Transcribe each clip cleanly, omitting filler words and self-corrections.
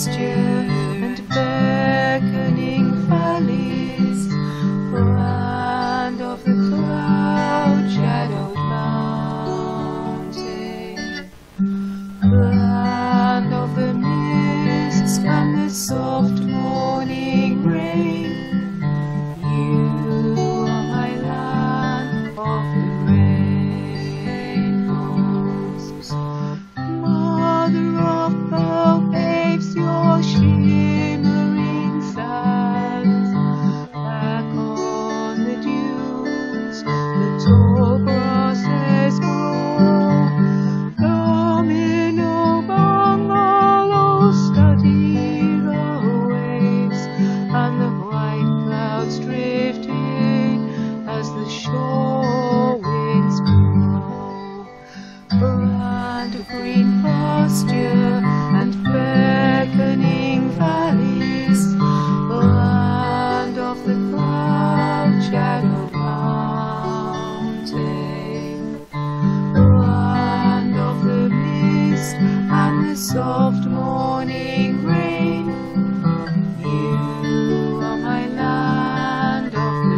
pasture and beckoning valleys, land of the cloud-shadowed mountain, land of the mists and the soft morning rain. You are my land of the rainbows. Mother of pearl paves your shimmering sands. Back on the dunes, the tall grasses grow. Domino bungalows study the waves, and the white clouds drift in as the shore winds blow. A land of green pasture and beckoning valleys, land of the cloud-shadowed mountain, land of the mist and the soft morning rain. You are my land of the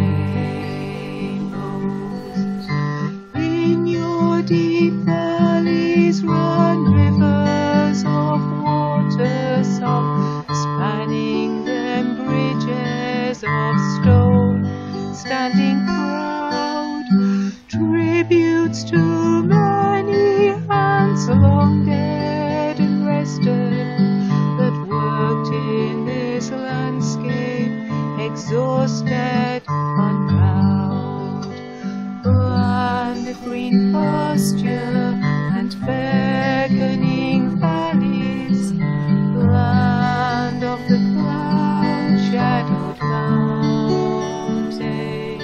rainbows. In your deep valleys run rivers of water, some spanning them bridges of stone, standing proud, tributes to many hands long dead and rested, that worked in this landscape, exhausted, unbound. Land of green pasture and beckoning valleys, land of the cloud-shadowed mountain,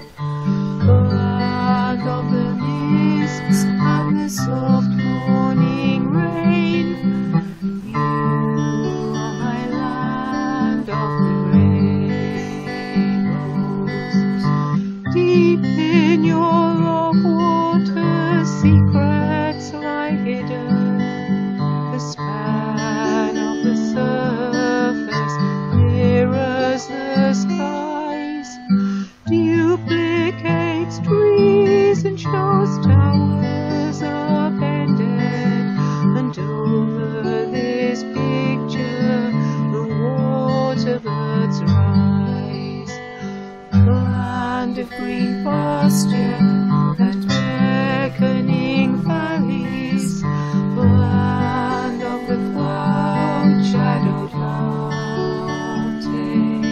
land of the mists and the soft morning rain. You are my land of the rainbows. Deep in your rock water, secrets lie hidden. The span of the surface mirrors the skies, duplicates trees and shows towers upended, and over this picture the water birds rise. Land of green pasture and beckoning valleys, land of the cloud-shadowed mountain,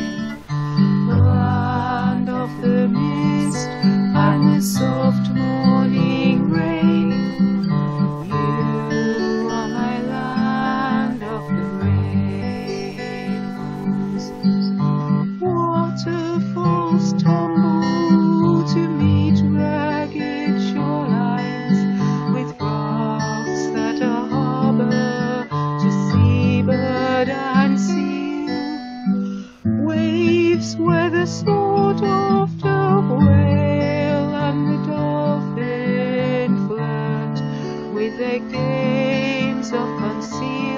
land of the mist and the soft morning rain. You are my land of the rainbows. Waterfalls tumble to meet ragged shorelines, with rocks that are harbor to seabird and seal. Waves where the sword of the whale and the dolphin flirt, with their games of concealment.